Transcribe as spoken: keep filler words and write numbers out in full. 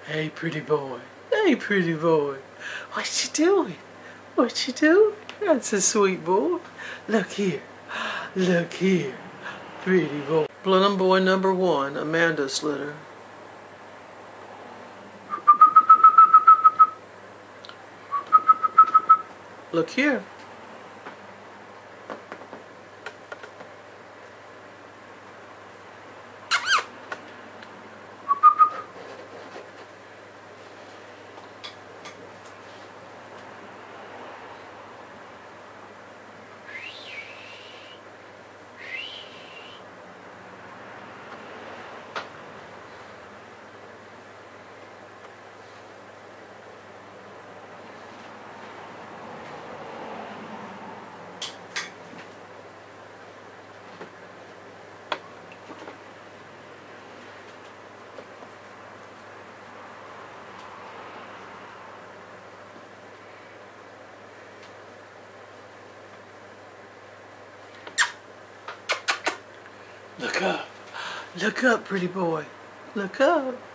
Hey, pretty boy. Hey, pretty boy. What you doing? What you doing? That's a sweet boy. Look here. Look here. Pretty boy. Blenheim boy number one, Amanda Slitter. Look here. Look up. Look up, pretty boy. Look up.